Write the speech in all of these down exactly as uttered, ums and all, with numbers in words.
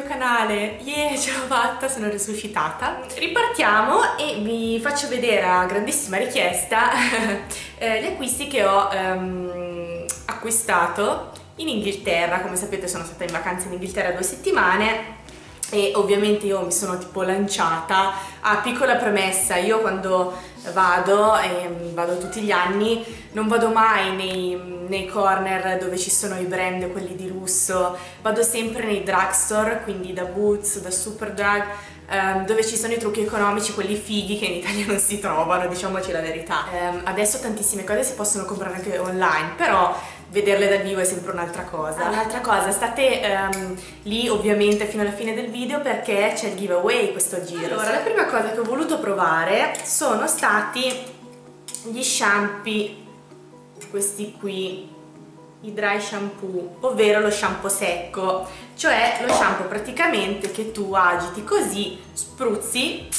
mio canale. Yeah, ce l'ho fatta, sono risuscitata. Ripartiamo e vi faccio vedere a grandissima richiesta eh, gli acquisti che ho ehm, acquistato in Inghilterra. Come sapete sono stata in vacanza in Inghilterra due settimane e ovviamente io mi sono tipo lanciata. Ah, piccola premessa, io quando vado, e vado tutti gli anni, non vado mai nei, nei corner dove ci sono i brand, quelli di lusso, vado sempre nei drugstore, quindi da Boots, da Superdrug, ehm, dove ci sono i trucchi economici, quelli fighi che in Italia non si trovano, diciamoci la verità. Ehm, adesso tantissime cose si possono comprare anche online, però vederle dal vivo è sempre un'altra cosa. Un'altra cosa, state um, lì ovviamente fino alla fine del video perché c'è il giveaway questo giro. Allora, la prima cosa che ho voluto provare sono stati gli shampoo, questi qui, i dry shampoo, ovvero lo shampoo secco, cioè lo shampoo praticamente che tu agiti così, spruzzi,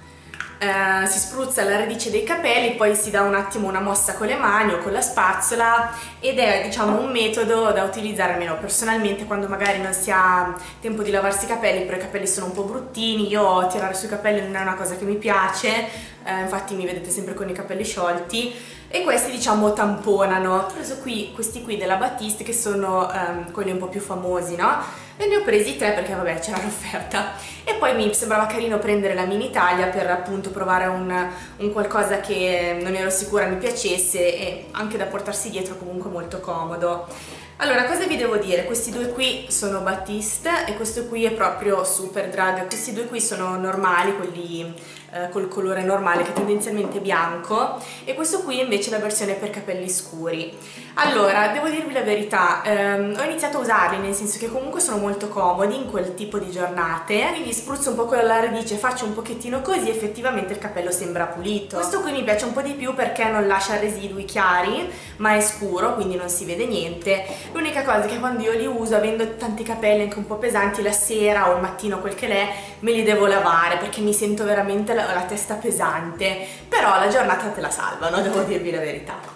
Uh, si spruzza la radice dei capelli, poi si dà un attimo una mossa con le mani o con la spazzola ed è, diciamo, un metodo da utilizzare, almeno personalmente, quando magari non si ha tempo di lavarsi i capelli, però i capelli sono un po' bruttini. Io tirare sui capelli non è una cosa che mi piace, uh, infatti mi vedete sempre con i capelli sciolti, e questi, diciamo, tamponano. Ho preso qui questi qui della Batiste, che sono um, quelli un po' più famosi, no? E ne ho presi tre perché vabbè c'era l'offerta, e poi mi sembrava carino prendere la mini taglia per appunto provare un, un qualcosa che non ero sicura mi piacesse e anche da portarsi dietro, comunque molto comodo. Allora, cosa vi devo dire? Questi due qui sono Batiste e questo qui è proprio Superdrug. Questi due qui sono normali, quelli eh, col colore normale che tendenzialmente è bianco, e questo qui invece è la versione per capelli scuri. Allora, devo dirvi la verità, ehm, ho iniziato a usarli, nel senso che comunque sono molto comodi in quel tipo di giornate, quindi spruzzo un po' con la radice, faccio un pochettino così, effettivamente il capello sembra pulito. Questo qui mi piace un po' di più perché non lascia residui chiari, ma è scuro, quindi non si vede niente. L'unica cosa è che quando io li uso, avendo tanti capelli anche un po' pesanti, la sera o il mattino, quel che l'è, me li devo lavare perché mi sento veramente la, la testa pesante, però la giornata te la salvano, devo dirvi la verità.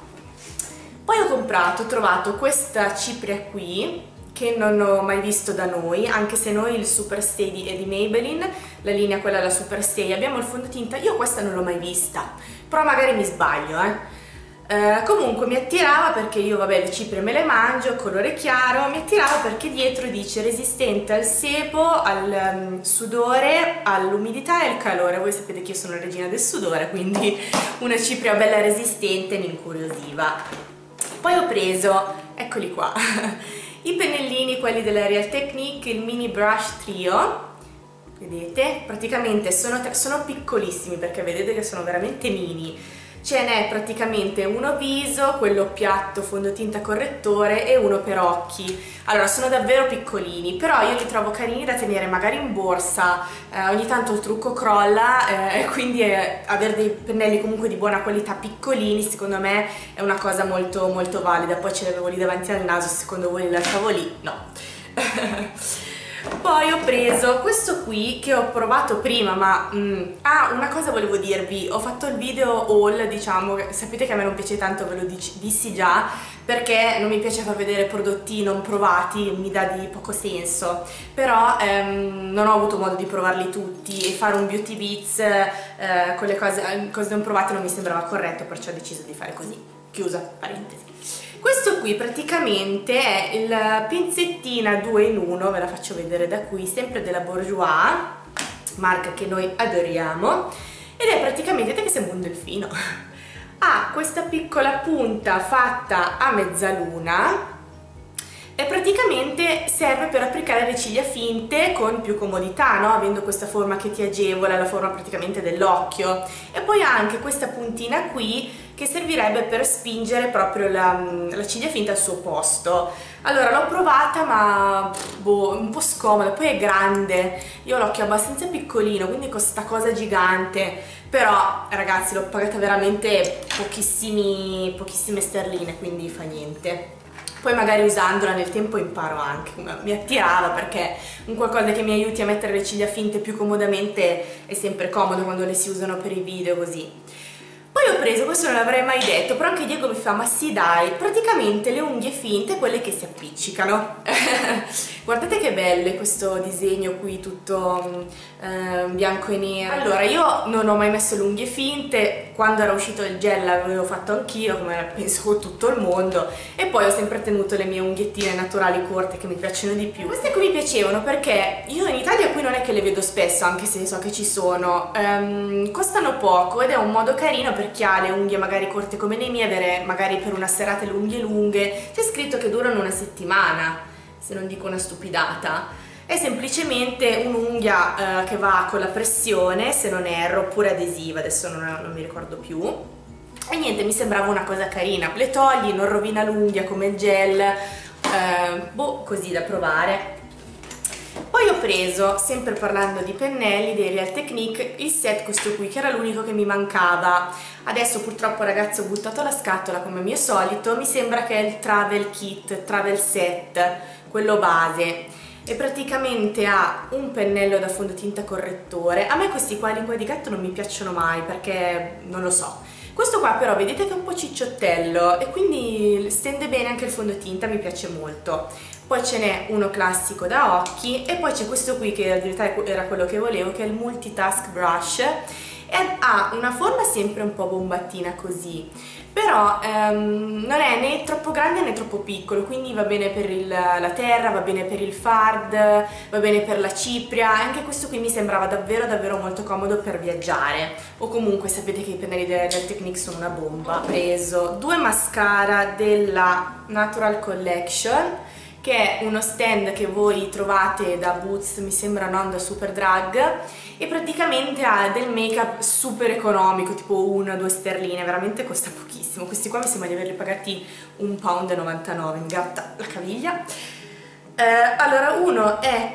Poi ho comprato, ho trovato questa cipria qui, che non ho mai visto da noi, anche se noi il Super Stay di, è di Maybelline, la linea quella della Super Stay, abbiamo il fondotinta, io questa non l'ho mai vista, però magari mi sbaglio, eh. Uh, comunque mi attirava perché io, vabbè, le ciprie me le mangio, colore chiaro, mi attirava perché dietro dice resistente al sebo, al um, sudore, all'umidità e al calore. Voi sapete che io sono la regina del sudore, quindi una cipria bella resistente mi incuriosiva. Poi ho preso, eccoli qua, i pennellini, quelli della Real Technique, il Mini Brush Trio. Vedete? Praticamente sono, sono piccolissimi perché vedete che sono veramente mini. Ce n'è praticamente uno viso, quello piatto, fondotinta, correttore, e uno per occhi. Allora, sono davvero piccolini, però io li trovo carini da tenere magari in borsa, eh, ogni tanto il trucco crolla, eh, e quindi eh, avere dei pennelli comunque di buona qualità piccolini, secondo me è una cosa molto molto valida. Poi ce li avevo lì davanti al naso, secondo voi li lasciavo lì? No. Poi ho preso questo qui che ho provato prima, ma mm, ah, una cosa volevo dirvi, ho fatto il video haul, diciamo, sapete che a me non piace tanto, ve lo dissi già, perché non mi piace far vedere prodotti non provati, mi dà di poco senso, però ehm, non ho avuto modo di provarli tutti e fare un beauty bits eh, con le cose, cose non provate non mi sembrava corretto, perciò ho deciso di fare così, chiusa parentesi. Questo qui praticamente è il pinzettina due in uno, ve la faccio vedere da qui, sempre della Bourjois, marca che noi adoriamo, ed è praticamente, vedete che sembra un delfino, ha questa piccola punta fatta a mezzaluna e praticamente serve per applicare le ciglia finte con più comodità, no? Avendo questa forma che ti agevola, la forma praticamente dell'occhio, e poi ha anche questa puntina qui che servirebbe per spingere proprio la, la ciglia finta al suo posto. Allora, l'ho provata, ma boh, un po' scomoda, poi è grande, io ho l'occhio abbastanza piccolino, quindi con questa cosa gigante, però ragazzi l'ho pagata veramente pochissimi, pochissime sterline, quindi fa niente. Poi magari usandola nel tempo imparo anche, mi attirava perché un qualcosa che mi aiuti a mettere le ciglia finte più comodamente è sempre comodo quando le si usano per i video così. Poi ho preso, questo non l'avrei mai detto, però anche Diego mi fa, ma sì dai, praticamente le unghie finte, quelle che si appiccicano. Guardate che belle questo disegno qui tutto eh, bianco e nero. Allora, io non ho mai messo le unghie finte, quando era uscito il gel l'avevo fatto anch'io, come penso tutto il mondo, e poi ho sempre tenuto le mie unghiettine naturali corte che mi piacciono di più. Queste qui mi piacevano perché io in Italia qui non è che le vedo spesso, anche se so che ci sono, um, costano poco ed è un modo carino per chi ha le unghie magari corte come le mie, avere magari per una serata le unghie lunghe. C'è scritto che durano una settimana, se non dico una stupidata. È semplicemente un'unghia eh, che va con la pressione, se non erro, oppure adesiva, adesso non, non mi ricordo più. E niente, mi sembrava una cosa carina, le togli, non rovina l'unghia come il gel, eh, boh, così da provare. Poi ho preso, sempre parlando di pennelli, dei Real Technique, il set questo qui, che era l'unico che mi mancava. Adesso purtroppo ragazzi ho buttato la scatola come mio solito, mi sembra che è il Travel Kit, Travel Set, quello base. E praticamente ha un pennello da fondotinta correttore. A me questi qua lingue di gatto non mi piacciono mai perché non lo so. Questo qua però vedete che è un po' cicciottello e quindi stende bene anche il fondotinta, mi piace molto. Poi ce n'è uno classico da occhi e poi c'è questo qui che in realtà era quello che volevo, che è il Multitask Brush, e ha una forma sempre un po' bombattina così, però ehm, non è né troppo grande né troppo piccolo, quindi va bene per il, la terra, va bene per il fard, va bene per la cipria, e anche questo qui mi sembrava davvero davvero molto comodo per viaggiare, o comunque sapete che i pennelli del Technique sono una bomba. Ho preso due mascara della Natural Collection, che è uno stand che voi trovate da Boots, mi sembra non da Superdrug, e praticamente ha del make up super economico, tipo una o due sterline, veramente costa pochissimo. Questi qua mi sembra di averli pagati un pound e novantanove, mi gratta la caviglia. Eh, allora, uno è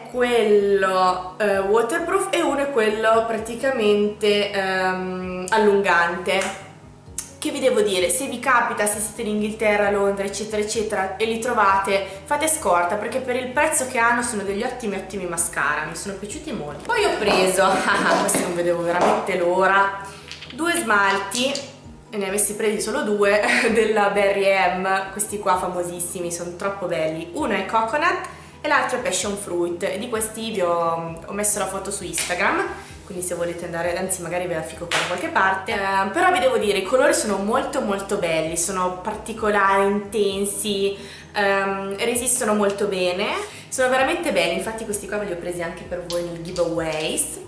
quello eh, waterproof e uno è quello praticamente ehm, allungante. Che vi devo dire, se vi capita, se siete in Inghilterra, Londra, eccetera eccetera, e li trovate, fate scorta, perché per il prezzo che hanno sono degli ottimi ottimi mascara, mi sono piaciuti molto. Poi ho preso, questi non vedevo veramente l'ora, due smalti, e ne avessi presi solo due, della Berry M, questi qua famosissimi, sono troppo belli. Uno è Coconut e l'altro è Passion Fruit, e di questi vi ho, ho messo la foto su Instagram, quindi se volete andare, anzi magari ve la fico qua da qualche parte, eh, però vi devo dire i colori sono molto molto belli, sono particolari, intensi, ehm, resistono molto bene, sono veramente belli, infatti questi qua ve li ho presi anche per voi nel giveaways.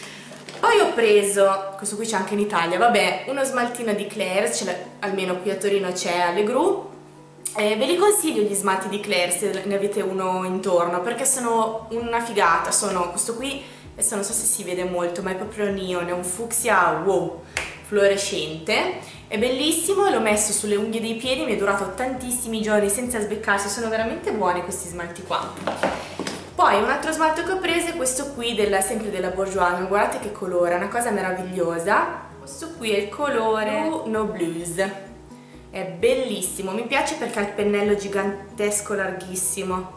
Poi ho preso, questo qui c'è anche in Italia, vabbè, uno smaltino di Claire's, almeno qui a Torino c'è alle Gru. Eh, ve li consiglio gli smalti di Claire se ne avete uno intorno, perché sono una figata. Sono questo qui, adesso non so se si vede molto, ma è proprio neon, è un fucsia wow, fluorescente, è bellissimo, l'ho messo sulle unghie dei piedi, mi è durato tantissimi giorni senza sbeccarsi, sono veramente buoni questi smalti qua. Poi un altro smalto che ho preso è questo qui, della, sempre della Bourjois, guardate che colore, è una cosa meravigliosa. Questo qui è il colore No Blues. È bellissimo, mi piace perché ha il pennello gigantesco, larghissimo,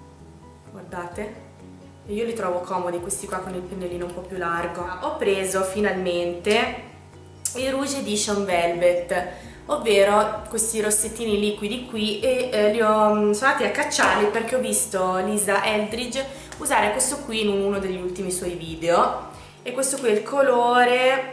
guardate, e io li trovo comodi questi qua con il pennellino un po' più largo. Ho preso finalmente il Rouge Edition Velvet, ovvero questi rossettini liquidi qui, e eh, li ho, sono andati a cacciarli perché ho visto Lisa Eldridge usare questo qui in uno degli ultimi suoi video, e questo qui è il colore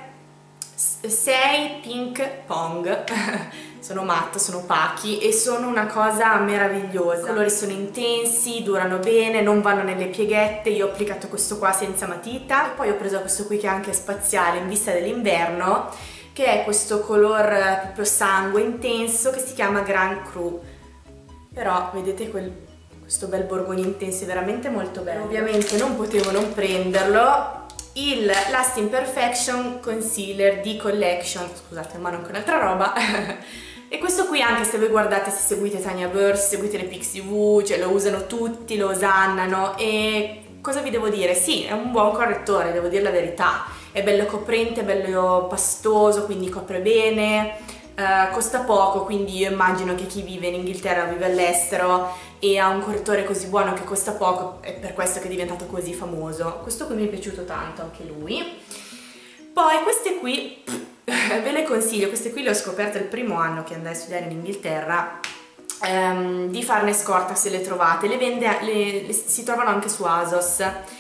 sei Pink Pong. Sono matta, sono opachi e sono una cosa meravigliosa. I colori sono intensi, durano bene, non vanno nelle pieghette. Io ho applicato questo qua senza matita, e poi ho preso questo qui che è anche spaziale in vista dell'inverno, che è questo color proprio sangue intenso che si chiama Grand Cru. Però vedete quel, questo bel borgogno intenso, è veramente molto bello. Ovviamente non potevo non prenderlo, il Lasting Perfection Concealer di Collection, scusate ma non con altra roba. E questo qui, anche se voi guardate, se seguite Tanya Burr, se seguite le Pixie V, cioè lo usano tutti, lo osannano, e cosa vi devo dire? Sì, è un buon correttore, devo dire la verità, è bello coprente, è bello pastoso, quindi copre bene, eh, costa poco, quindi io immagino che chi vive in Inghilterra, vive all'estero e ha un correttore così buono che costa poco, è per questo che è diventato così famoso. Questo qui mi è piaciuto tanto, anche lui. Poi queste qui ve le consiglio, queste qui le ho scoperte il primo anno che andai a studiare in Inghilterra, ehm, di farne scorta se le trovate, le vende, le, le, si trovano anche su ASOS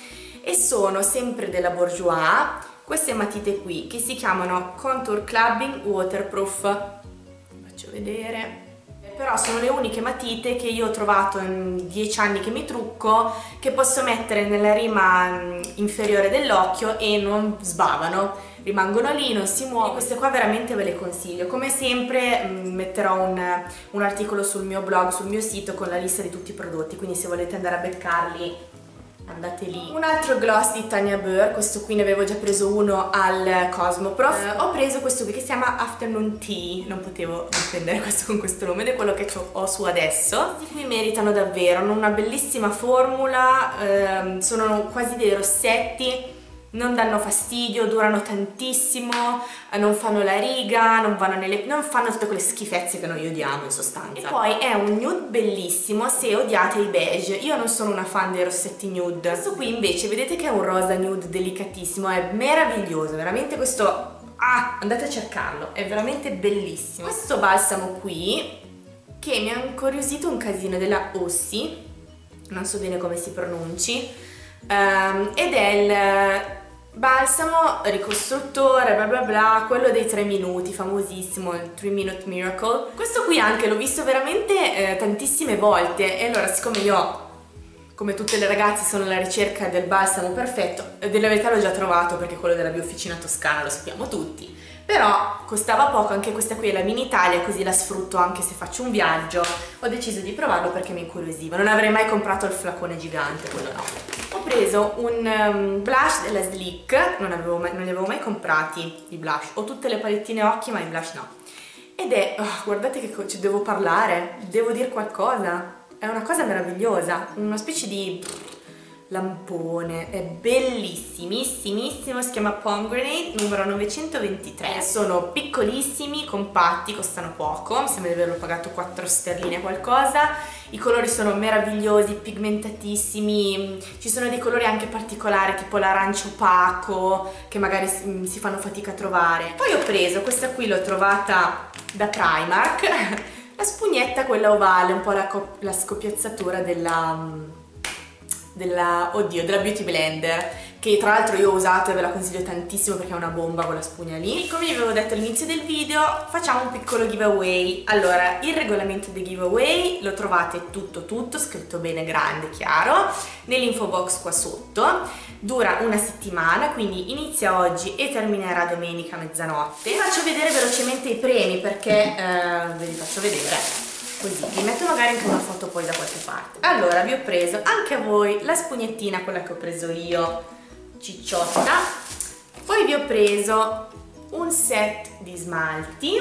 e sono sempre della Bourjois, queste matite qui che si chiamano Contour Clubbing Waterproof, faccio vedere. Però sono le uniche matite che io ho trovato in dieci anni che mi trucco che posso mettere nella rima inferiore dell'occhio e non sbavano, rimangono lì, non si muovono. Queste qua veramente ve le consiglio. Come sempre metterò un, un articolo sul mio blog, sul mio sito con la lista di tutti i prodotti, quindi se volete andare a beccarli andate lì. Un altro gloss di Tanya Burr, questo qui ne avevo già preso uno al Cosmoprof. Uh, ho preso questo qui che si chiama Afternoon Tea, non potevo prendere questo con questo nome ed è quello che ho su adesso. Questi qui meritano davvero, hanno una bellissima formula, ehm, sono quasi dei rossetti, non danno fastidio, durano tantissimo, non fanno la riga, non vanno nelle, non fanno tutte quelle schifezze che noi odiamo in sostanza. E poi è un nude bellissimo se odiate i beige. Io non sono una fan dei rossetti nude. Questo qui invece vedete che è un rosa nude delicatissimo, è meraviglioso, veramente questo, ah, andate a cercarlo, è veramente bellissimo. Questo balsamo qui che mi ha incuriosito un casino, della Ossi, non so bene come si pronunci, um, ed è il balsamo ricostruttore bla bla bla, quello dei tre minuti, famosissimo, il three minute miracle. Questo qui anche l'ho visto veramente eh, tantissime volte e allora siccome io, come tutte le ragazze, sono alla ricerca del balsamo perfetto, della verità l'ho già trovato perché quello della Biofficina Toscana lo sappiamo tutti, però costava poco, anche questa qui è la Mini Italia, così la sfrutto anche se faccio un viaggio. Ho deciso di provarlo perché mi incuriosiva, non avrei mai comprato il flacone gigante, quello no. Ho preso un um, blush della Slick, non, avevo mai, non li avevo mai comprati i blush, ho tutte le palettine occhi ma i blush no, ed è, oh, guardate che ci devo parlare, devo dire qualcosa, è una cosa meravigliosa, una specie di lampone, è bellissimissimissimo, si chiama Pomegranate numero novecentoventitré, sono piccolissimi, compatti, costano poco, mi sembra di averlo pagato quattro sterline qualcosa, i colori sono meravigliosi, pigmentatissimi, ci sono dei colori anche particolari tipo l'arancio opaco che magari si, si fanno fatica a trovare. Poi ho preso, questa qui l'ho trovata da Primark, la spugnetta quella ovale, un po' la, la scoppiazzatura della della, oddio, della Beauty Blender, che tra l'altro io ho usato e ve la consiglio tantissimo perché è una bomba quella spugna lì. E come vi avevo detto all'inizio del video, facciamo un piccolo giveaway. Allora, il regolamento dei giveaway lo trovate tutto tutto, scritto bene grande, chiaro, nell'info box qua sotto. Dura una settimana, quindi inizia oggi e terminerà domenica mezzanotte. Vi faccio vedere velocemente i premi perché eh, ve li faccio vedere. Così, vi metto magari anche una foto poi da qualche parte. Allora, vi ho preso anche a voi la spugnettina, quella che ho preso io, cicciotta. Poi vi ho preso un set di smalti.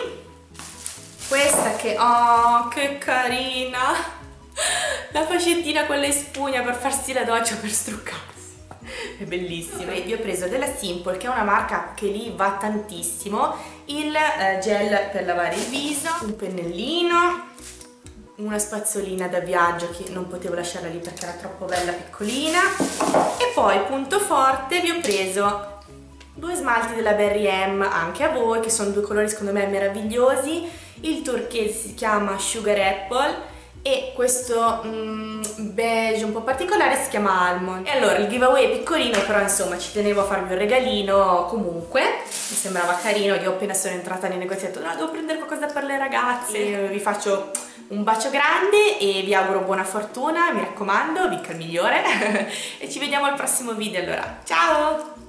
Questa che, oh, che carina! La fascettina quella in spugna per farsi la doccia, per struccarsi. È bellissima. E vi ho preso della Simple, che è una marca che lì va tantissimo, il eh, gel per lavare il viso, un pennellino, una spazzolina da viaggio che non potevo lasciarla lì perché era troppo bella piccolina, e poi punto forte vi ho preso due smalti della Berry M anche a voi, che sono due colori secondo me meravigliosi. Il turchese si chiama Sugar Apple e questo mm, beige un po' particolare si chiama Almond. E allora il giveaway è piccolino, però insomma ci tenevo a farvi un regalino comunque, mi sembrava carino. Io appena sono entrata nel negozietto, no, devo prendere qualcosa per le ragazze. E vi faccio un bacio grande e vi auguro buona fortuna, mi raccomando, vinca il migliore. E ci vediamo al prossimo video allora, ciao!